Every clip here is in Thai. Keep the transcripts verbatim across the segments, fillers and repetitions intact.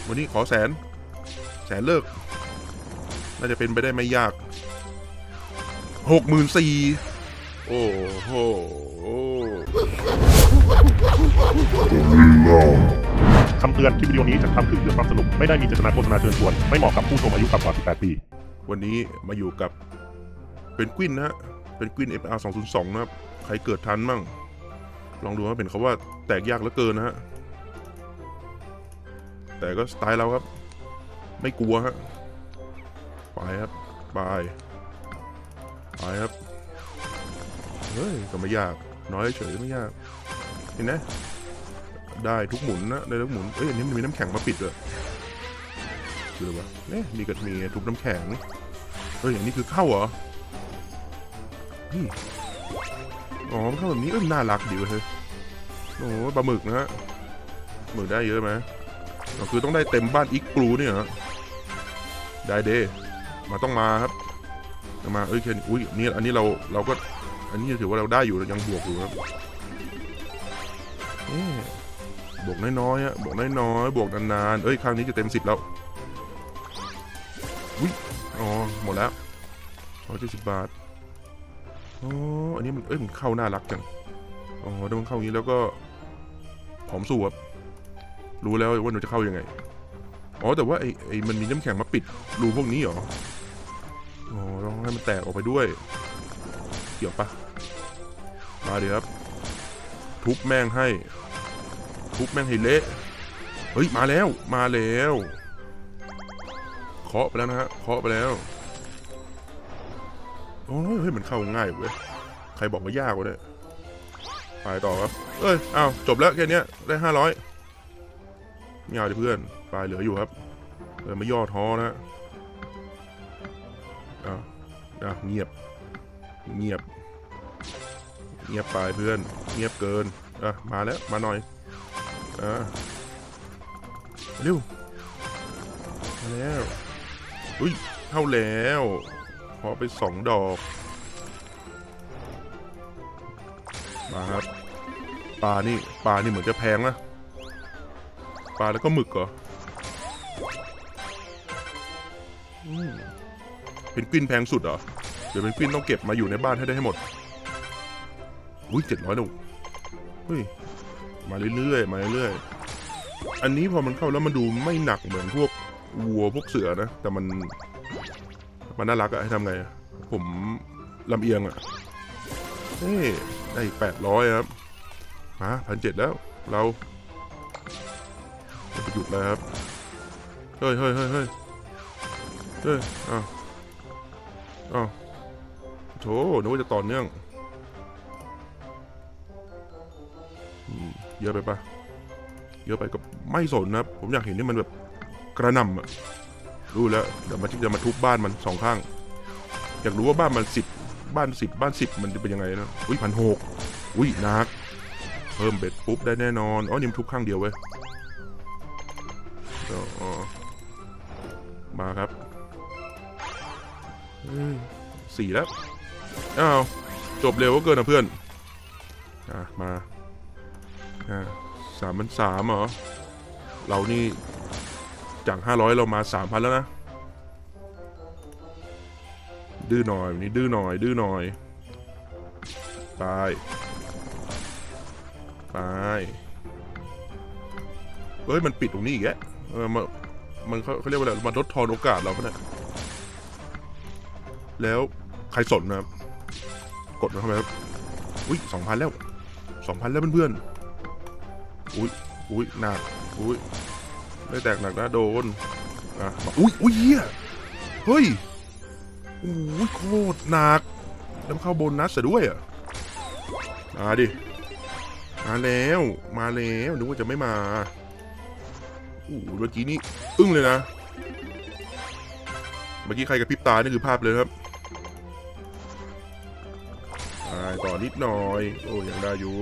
วันนี้ขอแสนแสนเลิกน่าจะเป็นไปได้ไม่ยากหกหมื่นสี่โอ้โหคำเตือนคลิปวิดีโอนี้จะทำขึ้นเพื่อความสนุกไม่ได้มีเจตนาโฆษณาเชิญชวนไม่เหมาะกับผู้ชมอายุต่ำกว่าสิบแปดปีวันนี้มาอยู่กับเป็นกวินนะฮะเป็นกวิน เอฟ อาร์ สองศูนย์สองนะครับใครเกิดทันมั่งลองดูว่าเป็นเขาว่าแตกยากเหลือเกินนะฮะแต่ก็สไตล์เราครับไม่กลัวฮะไปครับไปไปครับเฮ้ยก็ไม่ยากน้อยเฉยไม่ยากเห็นไหมได้ทุกหมุนนะได้ทุกหมุนเอ้ยอันนี้มันมีน้ำแข็งมาปิดเลยคืออะไรวะเนี่ยมีก็มีทุบน้ำแข็งเฮ้ยอย่างนี้คือเข้าเหรอนี่อ๋อมันเข้าแบบนี้เอ้ยน่ารักดีเว้ยโอ้ปลาหมึกนะฮะหมึกได้เยอะไหมก็คือต้องได้เต็มบ้านอีกกลูเนี่ยฮะได้เดมาต้องมาครับมาเอ้ยแค่นี้อุ้ยนี่อันนี้เราเราก็อันนี้ถือว่าเราได้อยู่ยังบวกอยู่ครับบวกน้อยๆฮะบวกน้อยๆบวกนานๆเอ้ยครั้งนี้จะเต็มสิบแล้วอุ้ยอ๋อหมดแล้วร้อยเจ็ดสิบบาทอ๋ออันนี้มันเอ้ยมันเข้าน่ารักจังอ๋อถ้ามันเข้าอย่างนี้แล้วก็ผอมสู้ครับรู้แล้วว่าหนูจะเข้ายังไงอ๋อแต่ว่าไอ้ไอ้มันมีน้ำแข็งมาปิดรูพวกนี้เหรออ๋อต้องให้มันแตกออกไปด้วยเกี่ยวปะมาเดี๋ยวครับทุบแม่งให้ทุบแม่งให้เละเฮ้ยมาแล้วมาแล้วเคาะไปแล้วนะฮะเคาะไปแล้วโอ้ยเฮ้ยมันเข้าง่ายเว้ยใครบอกว่ายากวะเนี่ยไปต่อครับเอ้ยอ้าวจบแล้วแค่นี้ได้ห้าร้อยไม่เอาดิเพื่อนปลายเหลืออยู่ครับเออไม่ย่อท้อนะอ่ะอ่ะเงียบเงียบเงียบไปเพื่อนเงียบเกินอ่ะมาแล้วมาหน่อยอ่ะเร็วมาแล้วอุ้ยเข้าแล้วพอไปสองดอกมาครับปลานี่ปลานี่เหมือนจะแพงนะปลาแล้วก็หมึกเหรอเป็นกวินแพงสุดเหรอเดี๋ยวเป็นกวินต้องเก็บมาอยู่ในบ้านให้ได้ให้หมดอุ้ยเจ็ดร้อยลูกเฮ้ยมาเรื่อยๆมาเรื่อยๆอันนี้พอมันเข้าแล้วมันดูไม่หนักเหมือนพวกวัวพวกเสือนะแต่มันมันน่ารักอะให้ทำไงผมลำเอียงอะเฮ้ยได้แปดร้อยครับฮะพันเจ็ดแล้วเราไปหยุดแล้วครับเฮ้ยเฮ้ยเฮ้ยเฮ้ยเฮ้ยอ้าวอ้าวโถนึกว่าจะต่อเนื่องเยอะไปปะเยอะไปก็ไม่สนนะครับผมอยากเห็นที่มันแบบกระหน่ำอะรู้แล้วเดี๋ยวมาที่จะมาทุบบ้านมันสองข้างอยากรู้ว่าบ้านมันสิบบ้านสิบบ้านสิบมันจะเป็นยังไงนะอุ้ยพันหกอุ้ยนักเพิ่มเบ็ดปุ๊บได้แน่นอนอ๋อนี่มันทุบข้างเดียวเว้ยอ๋อมาครับสี่แล้วอ้าวจบเร็วก็เกินนะเพื่อนอ่ะมาอ่าสามพันสามเหรอเรานี่จากห้าร้อยเรามาสามพันแล้วนะดื้อหน่อยนี่ดื้อหน่อยดื้อหน่อยไปไปเฮ้ยมันปิดตรงนี้อีกแกเออมันมันเขาเขาเรียกว่าอะไรมันลดทอนโอกาสเราปะเนี่ยแล้วใครสนนะครับกดเข้าไปครับอุ้ยสองพันแล้วสองพันแล้วเพื่อนๆอุ้ยอุ้ยหนักอุ้ยได้แตกหนักนะโดนอ่ะอุ้ยอุ้ยเฮียเฮ้ยอุ้ยโคตรหนักแล้วเข้าโบนัสซะด้วยอ่ะมาดิมาแล้วมาแล้วนึกว่าจะไม่มาอู้เมื่อกี้นี่อึ้งเลยนะเมื่อกี้ใครกับพริบตานี่คือภาพเลยครับต่อนิดหน่อยโอ้ยังได้อยู่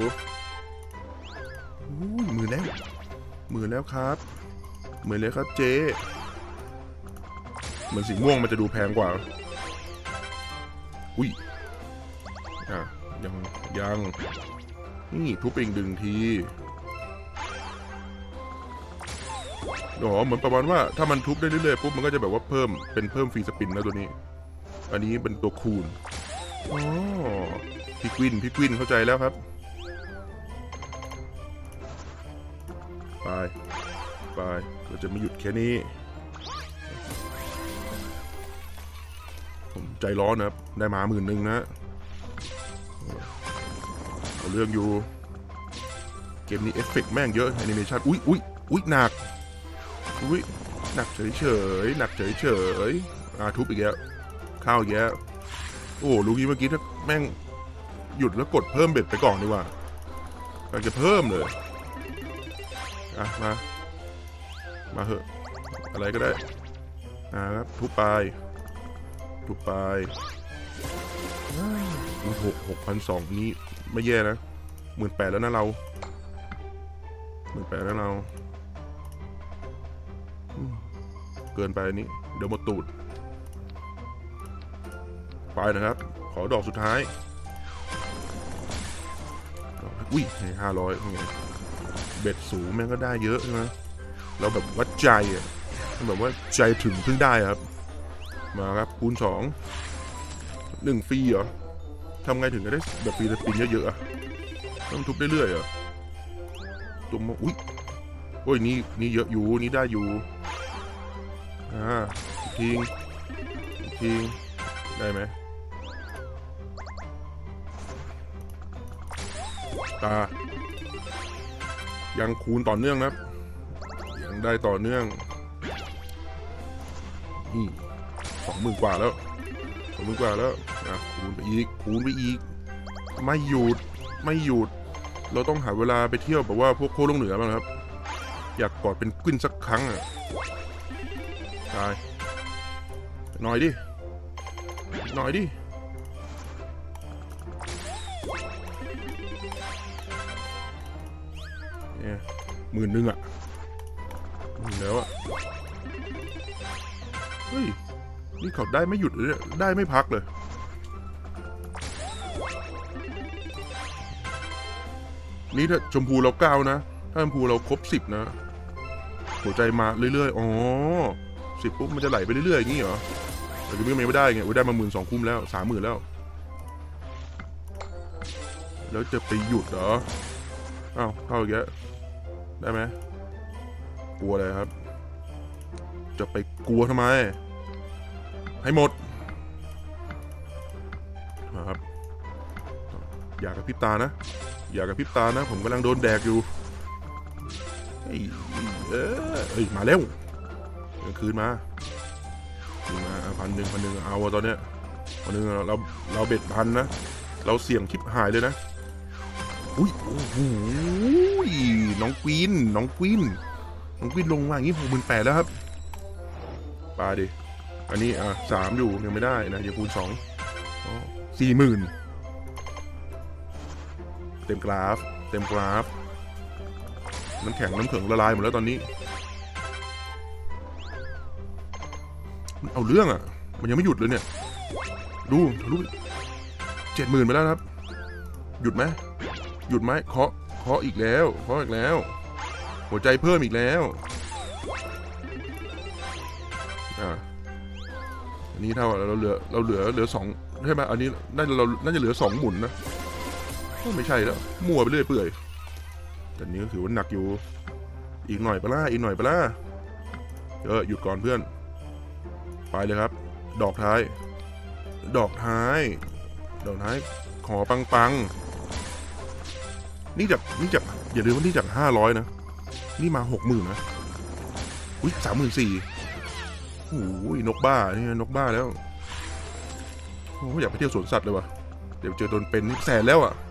หมื่นแล้วหมื่นแล้วครับหมื่นเลยครับเจ๊เหมือนสีม่วงมันจะดูแพงกว่าอุ้ยอ่ะยังยังนี่ทุบเองดึงทีอ๋อเหมือนประมาณว่าถ้ามันทุบได้เรื่อยๆปุ๊บมันก็จะแบบว่าเพิ่มเป็นเพิ่มฟรีสปินนะตัวนี้อันนี้เป็นตัวคูณอ๋อพี่กวินพี่กวินเข้าใจแล้วครับไปไปเราจะไม่หยุดแค่นี้ผมใจร้อนนะครับได้มาหมื่นหนึ่งนะเอาเรื่องอยู่เกมนี้เอฟเฟกต์แม่งเยอะแอนิเมชันอุ้ยอุ้ยอุ้ยหนักอุ้ยหนักเฉยเฉยหนักเฉยเฉยอ่าทุบอีกแล้วข้าวอีกแล้วโอ้ลูกี้เมื่อกี้ถ้าแม่งหยุดแล้วกดเพิ่มเบ็ดไปก่อนดีกว่าอยากจะเพิ่มเลยอ่ะมามาเหอะอะไรก็ได้อ่าครับทุบไปทุบไปหกหกพันสองนี้ไม่แย่นะหมื่นแปดแล้วนะเราหมื่นแปดแล้วเราเกินไปนี้เดี๋ยวหมดตูดไปนะครับขอดอกสุดท้ายอุ้ยห้าร้อยเบ็ดสูงแม่งก็ได้เยอะใช่ไหมเราแบบวัดใจอ่ะแบบว่าใจถึงเพิ่งได้ครับมาครับคูณสองหนึ่งฟรีเหรอทำไงถึงจะได้แบบฟรีสปินเยอะๆอ่ะต้องทุบเรื่อยๆเหรอตัวมอุ้ยโอ้ยนี่นี่เยอะอยู่นี่ได้อยู่อ่าทิ้งทิ้งได้ไหมตายังคูณต่อเนื่องนะครับยังได้ต่อเนื่องนี่สองหมื่นกว่าแล้วสองหมื่นกว่าแล้วนะคูณไปอีกคูณไปอีกไม่หยุดไม่หยุดเราต้องหาเวลาไปเที่ยวแบบว่าพวกโคลงเหนือบ้างครับอยากกอดเป็นกวินสักครั้งอ่ะตายหน่อยดิหน่อยดิเนี่ยหมื่นหนึ่งอ่ะหมื่นแล้วอ่ะเฮ้ยนี่เขาได้ไม่หยุดเลยได้ไม่พักเลยนี่ถ้าชมพูเราเก้านะถ้าชมพูเราครบสิบนะหัวใจมาเรื่อยๆอ๋อสิบปุ๊บมันจะไหลไปเรื่อยๆอย่างนี้เหรอแต่ก็ไม่ได้ไงได้มาหมื่นสองคุ้มแล้วสามหมื่นแล้วแล้วจะไปหยุดเหรออ้าวเข้าอีกแล้วได้ไหมกลัวอะไรครับจะไปกลัวทำไมให้หมดนะครับอย่ากระพริบตานะอย่ากระพริบตานะผมกำลังโดนแดกอยู่เฮ้ยเออเฮ้ยมาเร็วคืนมาคืนมาพันหนึ่งพันหนึ่งเอาตอนเนี้ยพันหนึ่งเราเราเบ็ดพันนะเราเสี่ยงชิบหายเลยนะอุ้ยโอ้โหน้องกวินน้องกวินน้องกวินลงมาอย่างนี้หกหมื่นแปดแล้วครับปาดิอันนี้อ่ะสามอยู่ยังไม่ได้นะยังคูณสองสี่หมื่นเต็มกราฟเต็มกราฟน้ำแข็งน้ำเขิงละลายหมดแล้วตอนนี้มันเอาเรื่องอ่ะมันยังไม่หยุดเลยเนี่ยดูทะลุเจ็ดหมื่นไปแล้วครับหยุดไหมหยุดไหมเคาะเคาะอีกแล้วเคาะอีกแล้วหัวใจเพิ่มอีกแล้วอ่าอันนี้เท่าเราเหลือเราเหลือเหลือสองใช่ไหมอันนี้น่าจะเราน่าจะเหลือสองหมุนนะไม่ใช่แล้วมั่วไปเรื่อยเปื่อยแต่นี้ก็ถือว่าหนักอยู่อีกหน่อยปะล่ะอีกหน่อยปะล่ะเออหยุดก่อนเพื่อนไปเลยครับดอกท้ายดอกท้ายดอกท้ายขอปังปังนี่จากนี่จากอย่าลืมว่านี่จากห้าร้อยนะนี่มาหกหมื่นนะอุ้ยสามหมื่นสี่โอ้ยนกบ้านี่นกบ้าแล้วโอ้อยากไปเที่ยวสวนสัตว์เลยวะเดี๋ยวเจอโดนเป็นนี่แสนแล้วอ่ะ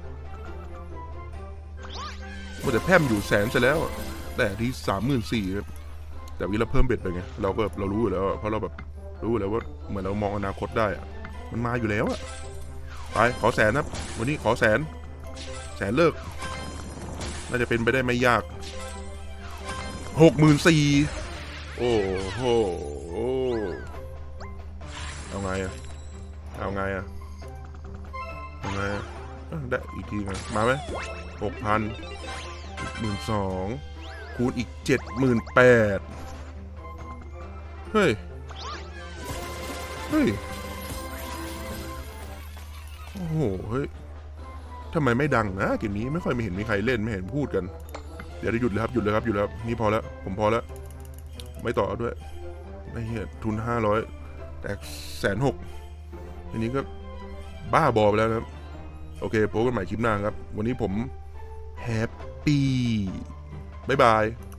มันจะแพร่มอยู่แสนเสร็จแล้วแต่ที่สามหมื่นสี่แต่วิเราเพิ่มเบ็ดไปไงเราก็เรารู้อยู่แล้วเพราะเราแบบรู้แล้วว่าเหมือนเรามองอนาคตได้อะมันมาอยู่แล้วอะไปขอแสนนะวันนี้ขอแสนแสนเลิกน่าจะเป็นไปได้ไม่ยากหกหมื่นสี่โอ้โหเอาไงอะเอาไงอะเอาไงอะได้อีกทีไงมาไหมหกพันหมื่นสองคูณอีกเจ็ดหมื่นแปดเฮ้ยเฮ้ยโอ้โหเฮ้ยทำไมไม่ดังนะเกมนี้ไม่ค่อยไม่เห็นมีใครเล่นไม่เห็นพูดกันเดี๋ยวได้หยุดเลยครับหยุดเลยครับหยุดเลยครับนี่พอแล้วผมพอแล้วไม่ต่อด้วยไม่เหี้ยทุนห้าร้อยแตกแสนหกอันนี้ก็บ้าบอไปแล้วนะครับโอเคพบกันใหม่คลิปหน้าครับวันนี้ผมแฮปปี้บ๊ายบาย